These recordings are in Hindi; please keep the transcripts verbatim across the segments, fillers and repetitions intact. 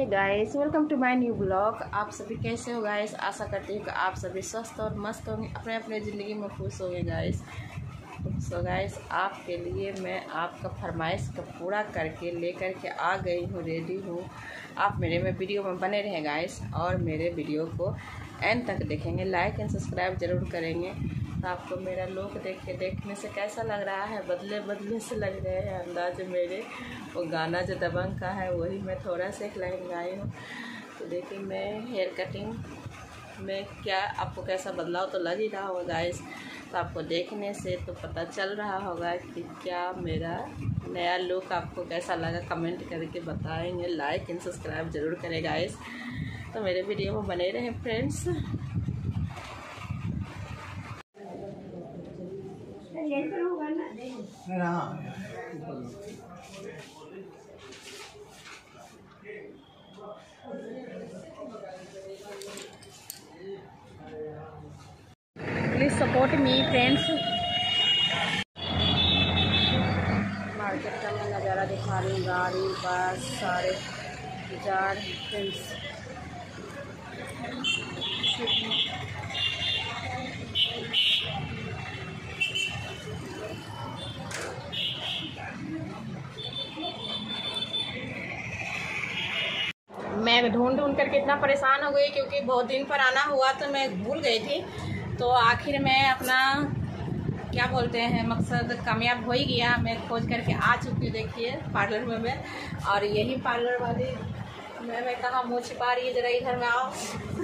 Hey guys, welcome to my new blog. आप सभी कैसे हो गाइस? आशा करती हूँ कि आप सभी स्वस्थ और मस्त होंगे, अपने अपने ज़िंदगी में खुश होंगे गाइस। सो गाइस, आपके लिए मैं आपका फरमाइश का पूरा करके लेकर के आ गई हूँ, रेडी हूँ। आप मेरे में वीडियो में बने रहें गाइस और मेरे वीडियो को एंड तक देखेंगे, लाइक एंड सब्सक्राइब ज़रूर करेंगे। तो आपको मेरा लुक देख के देखने से कैसा लग रहा है? बदले बदले से लग रहे हैं अंदाज मेरे। वो गाना जो दबंग का है वही मैं थोड़ा सा एक लाइन गाई हूँ। तो देखिए मैं हेयर कटिंग में क्या आपको कैसा बदलाव तो लग ही रहा होगा गाइस। तो आपको देखने से तो पता चल रहा होगा कि क्या मेरा नया लुक आपको कैसा लगा, कमेंट करके बताएंगे। लाइक एंड सब्सक्राइब ज़रूर करें गाइस। तो मेरे वीडियो में बने रहें friends. Please support me friends. Market का मैं नज़ारा दिखा रही हूँ, गाड़ी बस सारे जार फ्रेंड्स। मैं ढूंढ ढूंढ करके इतना परेशान हो गई क्योंकि बहुत दिन पर आना हुआ तो मैं भूल गई थी। तो आखिर में अपना क्या बोलते हैं मकसद कामयाब हो ही गया। मैं खोज करके आ चुकी हूँ, देखिए पार्लर में मैं। और यही पार्लर वाली मैं मैं कहाँ मुँह छिपा रही है, जरा इधर में आओ।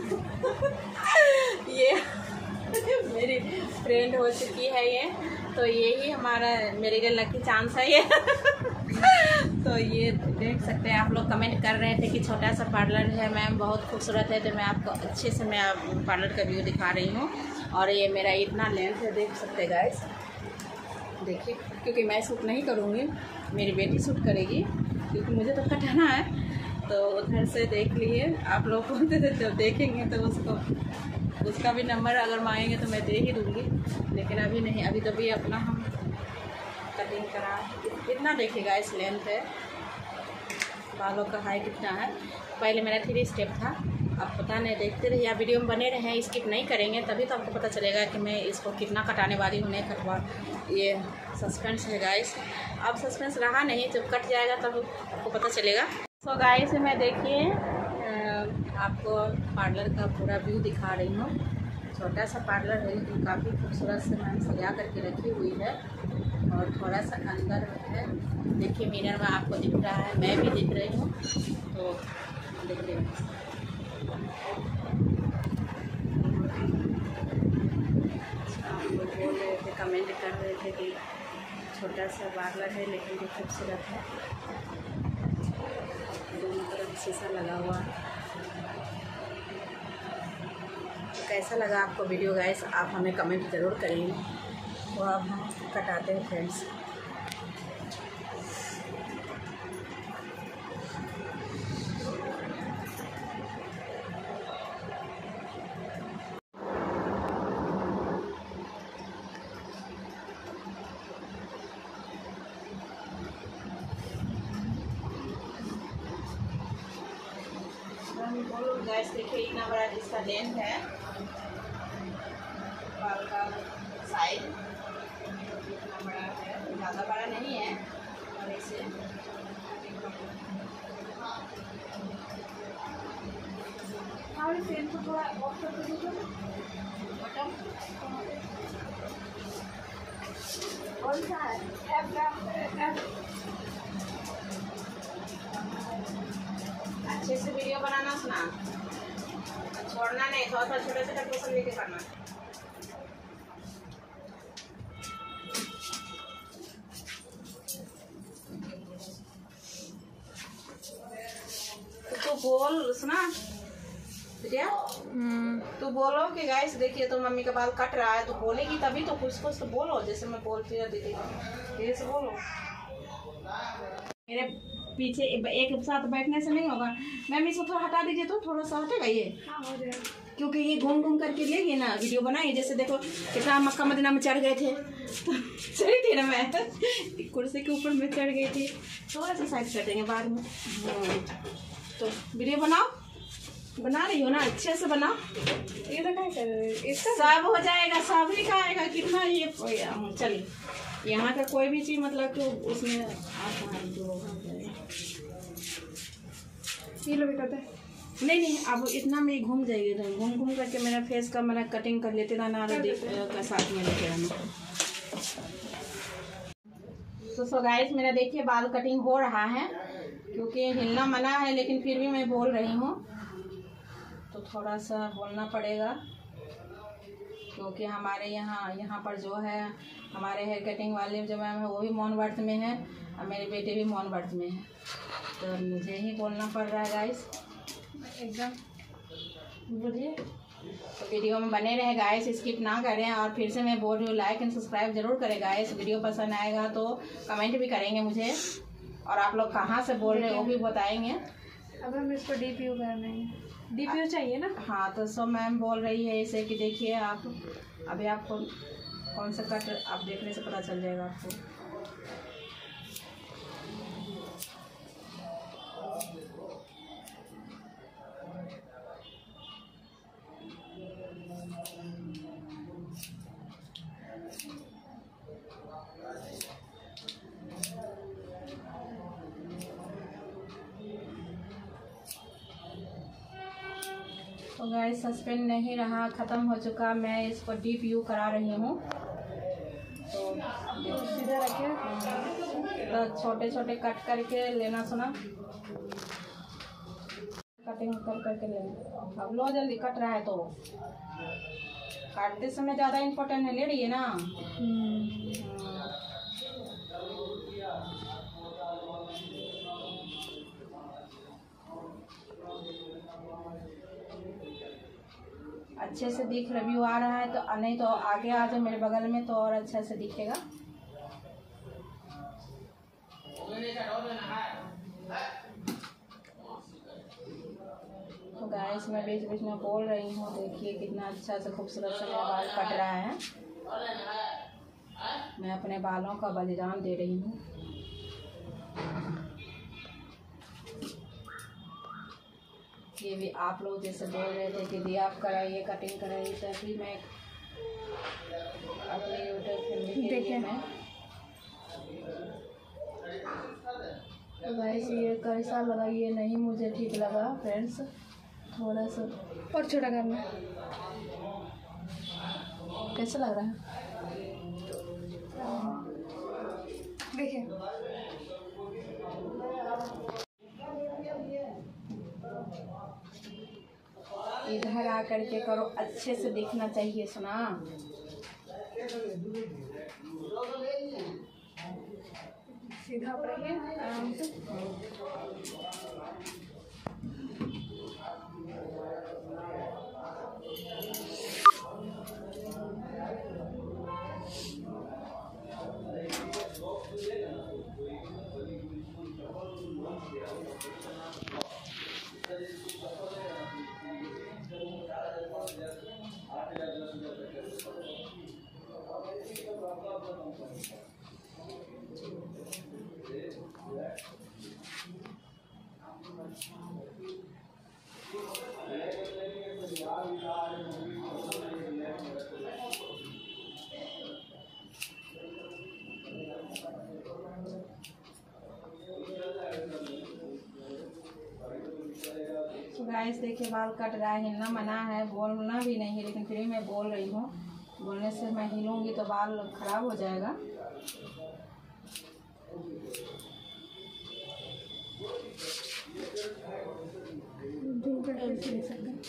ये मेरी फ्रेंड हो चुकी है ये। तो यही हमारा मेरे लिए लकी चांस है ये। तो ये देख सकते हैं आप लोग कमेंट कर रहे थे कि छोटा सा पार्लर है मैम, बहुत खूबसूरत है। तो मैं आपको अच्छे से मैं पार्लर का व्यू दिखा रही हूँ। और ये मेरा इतना लेंथ है, देख सकते हैं गाइस, देखिए। क्योंकि मैं शूट नहीं करूँगी, मेरी बेटी शूट करेगी क्योंकि मुझे तो कटाना है। तो उधर से देख लिए आप लोग को, जब देखेंगे तो उसको उसका भी नंबर अगर मांगेंगे तो मैं दे ही दूँगी, लेकिन अभी नहीं। अभी तो भी अपना हम कटिंग करा इतना देखिएगा इस लेंथ है। बालों का हाइट कितना है। पहले मेरा थ्री स्टेप था, अब पता नहीं, देखते रहिए, आप वीडियो में बने रहें, स्किप नहीं करेंगे तभी तो आपको पता चलेगा कि मैं इसको कितना कटाने वाली हूँ, नहीं कटवा। ये सस्पेंस है गाइस। अब सस्पेंस रहा नहीं, जब कट जाएगा तब आपको पता चलेगा। सो गाइस मैं देखिए आपको पार्लर का पूरा व्यू दिखा रही हूँ। छोटा सा पार्लर है लेकिन काफ़ी खूबसूरत से मैंने सजा करके रखी हुई है। और थोड़ा सा अंदर है, देखिए मिरर में आपको दिख रहा है, मैं भी दिख रही हूँ। तो देखिए आप लोग बोल रहे थे, कमेंट कर रहे थे कि छोटा सा पार्लर है लेकिन भी खूबसूरत है। दोनों तरफ शीशा लगा हुआ है। तो कैसा लगा आपको वीडियो गाइस, आप हमें कमेंट ज़रूर करेंगे। तो अब हम कटाते हैं फ्रेंड्स। गैस देखिए इतना बड़ा इसका लेंथ है, बाल का साइज इतना बड़ा है, ज़्यादा बड़ा नहीं है। और इसे और फिर तो थोड़ा ऑफ कर दीजिए बटन। कौन सा है? एफ एफ अच्छे से वीडियो बनाना सुना, छोड़ना नहीं, थोड़ा थोड़ा छोटे छोटे पोर्शन लेके करना। तो बोल सुना बेटिया, तो बोलो कि गाइस देखिए तो मम्मी का बाल कट रहा है, तो बोलेगी तभी तो, कुछ कुछ तो बोलो जैसे मैं बोलती है दीदी, धीरे से बोलो। मेरे पीछे एक साथ बैठने से नहीं होगा। मैम इसको थोड़ा हटा दीजिए, तो थोड़ा सा हटेगा ये। हाँ हो जाएगा, क्योंकि ये घूम घूम करके लेगी ना वीडियो बनाई। जैसे देखो कितना मक्का मदीना में चढ़ गए थे, तो चढ़ी थी ना मैं, कुर्सी के ऊपर में चढ़ गई थी। थोड़ा सा साइड कर देंगे बाद में। तो वीडियो बनाओ, बना रही हो ना, अच्छे से बनाओ। ये तो क्या कर रहे हो? इसका सब हो जाएगा, सब ही खाएगा कितना ये। चलिए, यहाँ का कोई भी चीज़ मतलब कि उसमें आता है जो हो जाएगा। ये लोग करते हैं नहीं नहीं, अब इतना में घूम जाएगी, तो घूम घूम करके मेरा फेस का मेरा कटिंग कर लेते रहना का साथ में लेते रहना। तो सो गाइस, मेरा देखिए बाल कटिंग हो रहा है, क्योंकि हिलना मना है, लेकिन फिर भी मैं बोल रही हूँ तो थोड़ा सा बोलना पड़ेगा, क्योंकि हमारे यहाँ यहाँ पर जो है हमारे हेयर कटिंग वाले जो मैम है वो भी मौन व्रत में है और मेरे बेटे भी मौन व्रत में है, तो मुझे ही बोलना पड़ रहा है गाइस। एकदम बोलिए, तो वीडियो में बने रहे गाइस, स्किप ना करें। और फिर से मैं बोल रही हूँ, लाइक एंड सब्सक्राइब जरूर करें गाइस। वीडियो पसंद आएगा तो कमेंट भी करेंगे मुझे, और आप लोग कहाँ से बोल रहे हैं वो भी बताएंगे। अब हम इसको डीपीयू करना है, डीपीयू चाहिए ना। हाँ, तो सो मैम बोल रही है इसे कि देखिए आप अभी आपको कौन सा कट आप देखने से पता चल जाएगा आपको। तो गाइस, सस्पेंड नहीं रहा, ख़त्म हो चुका। मैं इसको डीप यू करा रही हूँ। तो सीधा रखे, तो छोटे छोटे कट करके लेना सुना, कटिंग कर करके लेना। अब लो जल्दी, कट रहा है तो काटते समय ज़्यादा इम्पोर्टेंट है, ले रही है ना। अच्छे से दिख रिव्यू आ रहा है तो, नहीं तो आगे आ जाओ मेरे बगल में तो और अच्छे से दिखेगा। तो गाइस, मैं बीच बीच में बोल रही हूँ, देखिए कितना अच्छा से खूबसूरत से मेरा बाल कट रहा है। मैं अपने बालों का बलिदान दे रही हूँ। ये भी आप लोग जैसे बोल रहे थे कि दी आप कराइए, कटिंग कराइए, तभी मैं अपने यूट्यूब फैमिली के लिए मैं। तो गाइस, ये कैसा लगा ये नहीं मुझे ठीक लगा फ्रेंड्स, थोड़ा सा और छोटा करना। कैसा लग रहा है देखिए, इधर आ करके करो, अच्छे से दिखना चाहिए सुना। सीधा पड़ेंगे आराम से। तो गाइस, देखिए बाल कट रहा है, हिलना मना है, बोलना भी नहीं है, लेकिन फिर भी मैं बोल रही हूँ। बोलने से मैं हिलूंगी तो बाल खराब हो जाएगा। दूर करके देख सकते हैं।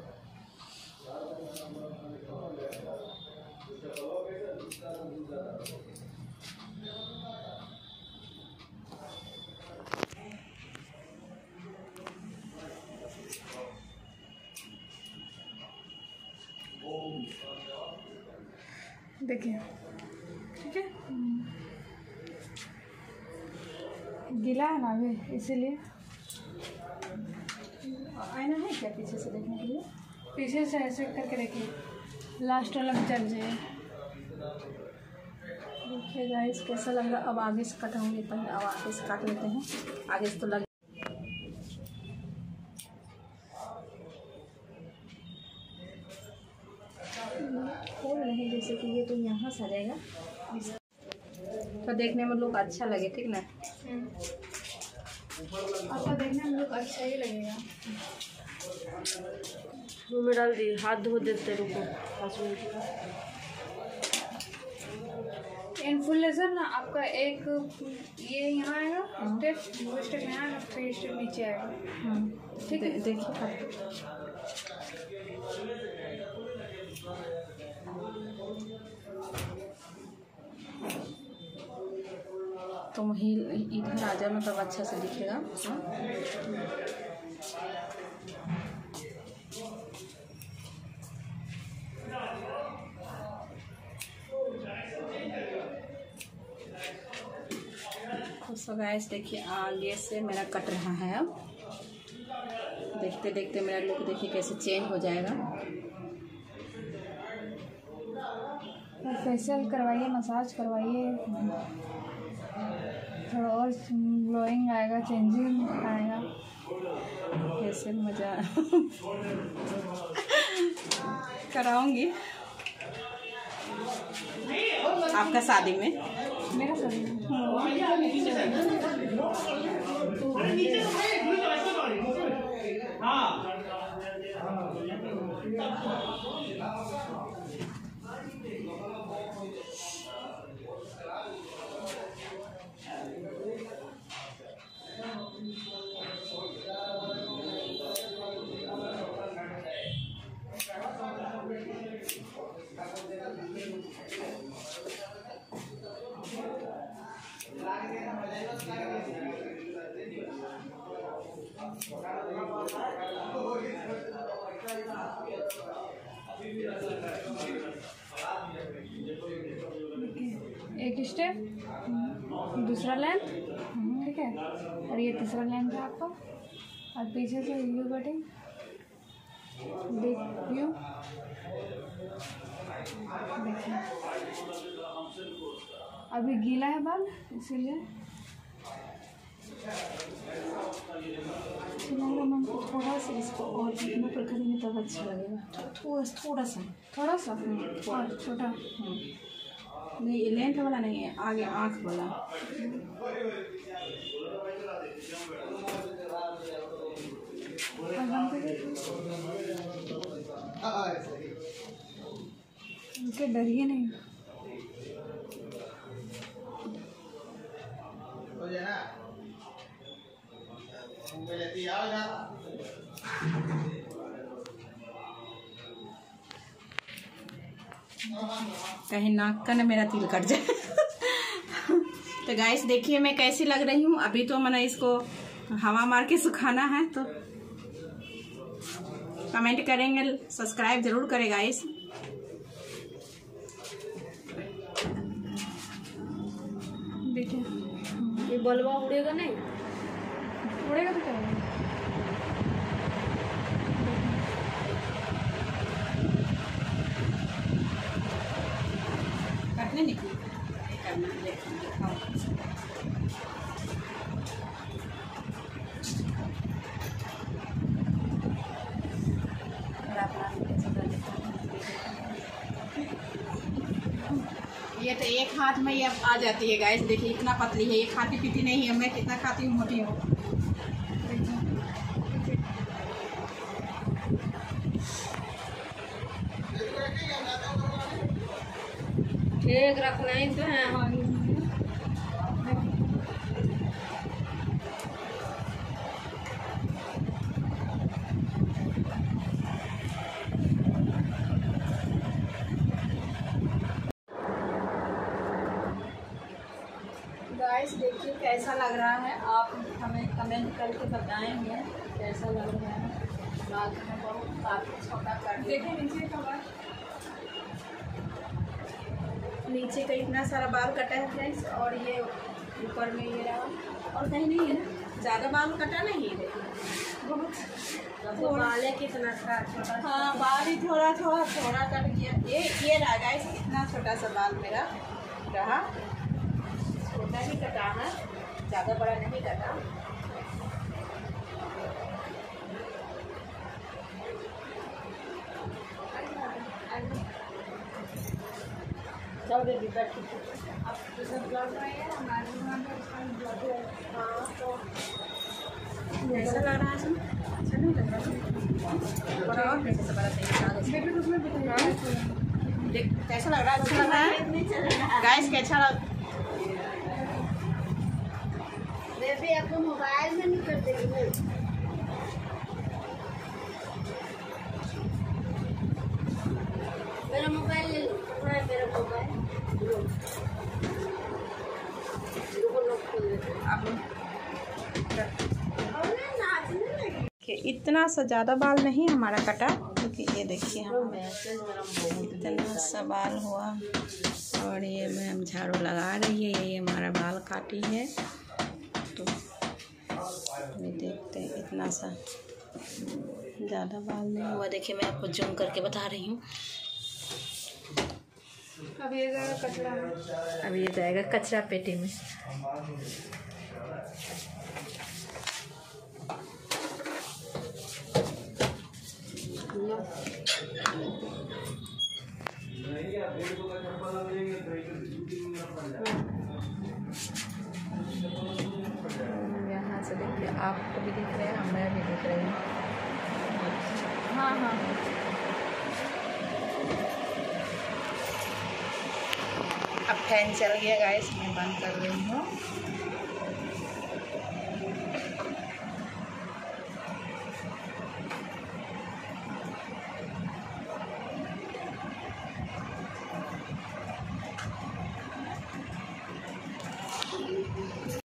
देखिए, ठीक है, गीला है ना अभी, इसीलिए। आईना है क्या पीछे से देखने के लिए? पीछे से ऐसे करके देखिए, लास्ट वाला में चल जाए। देखिए गाइस, कैसा लग रहा है। अब आगे से कटाऊंगी, पहले अब आगे से काट लेते हैं, आगे से तो लग। जैसे कि ये तो यहाँ सजेगा तो देखने में लुक अच्छा लगे, ठीक ना। आपको देखने में लुक अच्छा ही लगेगा। मुँह में डाल दी, हाथ धो देते, रुको पाँच मिनट। इन फुल लेजर ना आपका एक ये यहाँ आएगा स्टेप, वो स्टेप यहाँ आएगा, फिर स्टेप नीचे आएगा। ठीक है, देखिए तुम ही इधर आ जाओ ना, तब अच्छा से दिखेगा। सो गाइस देखिए आगे से मेरा कट रहा है। अब देखते देखते मेरा लुक देखिए कैसे चेंज हो जाएगा। फेशियल करवाइए, मसाज करवाइए, थोड़ा और ग्लोइंग आएगा, चेंजिंग आएगा। फेशियल मजा कराऊंगी आपका शादी में। मेरा शादी में एक स्टेप, दूसरा लेंथ, ठीक है, और ये तीसरा लेंथ है आपका। और पीछे से यू कटिंग, देख यू देखिए। अभी गीला है बाल, इसीलिए मन को थोड़ा सा इसको और इतना पर करेंगे तब अच्छा लगेगा। थोड़ा थोड़ा सा थोड़ा सा और छोटा नहीं, लेंथ वाला नहीं है, आगे आँख वाला। उनके डरिए नहीं। कहीं नाक का ना मेरा तिल कट जाए। तो गाइस देखिए मैं कैसी लग रही हूँ। अभी तो मैंने इसको हवा मार के सुखाना है, तो कमेंट करेंगे, सब्सक्राइब जरूर करें गाइस। देखिए ये बलवा उड़ेगा नहीं, उड़ेगा तो क्या होगा? कटने निकली ये तो एक हाथ में ये आ जाती है गाइस। देखिए इतना पतली है, ये खाती पीती नहीं है। मैं कितना खाती हूँ, मोटी हूँ। ठीक रखना ही तो है। गाइस देखिए कैसा लग रहा है, आप हमें कमेंट करके बताएंगे कैसा लग रहा है। बाल में बहुत काफी छोटा कर देखिए नीचे का बाल, नीचे का इतना सारा बाल कटा है फ्रेंड्स, और ये ऊपर में ये रहा, और कहीं नहीं है ना, ज़्यादा बाल कटा नहीं है। देखिए बहुत बाल कितना था छोटा। हाँ बाल ही थोड़ा थोड़ा थोड़ा कट गया। ये ये रहा गाइस, इतना छोटा सा बाल मेरा रहा, छोटा ही कटा है, ज़्यादा बड़ा नहीं कटा। कैसा लग रहा है? अच्छा नहीं लग रहा? थोड़ा और कैसे से बड़ा चाहिए? देख कैसा लग रहा है? अच्छा लग रहा है गाइस? कैसा लग बेबी आपको मोबाइल में नहीं कर देगी? मेरा मोबाइल ले लो। हाँ मेरा मोबाइल इतना सा ज़्यादा बाल नहीं हमारा कटा, क्योंकि ये देखिए हम इतना सा बाल हुआ। और ये मैम झाड़ू लगा रही है, ये हमारा बाल काटी है। तो ये देखते हैं इतना सा ज़्यादा बाल नहीं हुआ। देखिए मैं आपको जूम करके बता रही हूँ। अब ये जाएगा कचरा में। अब ये जाएगा कचरा पेटी में। यहाँ से देखिए, आपको भी दिख रहे हैं, हमें भी दिख रहे हैं। हाँ हाँ अब फैन चल गया गाइस, मैं बंद कर रही हूँ।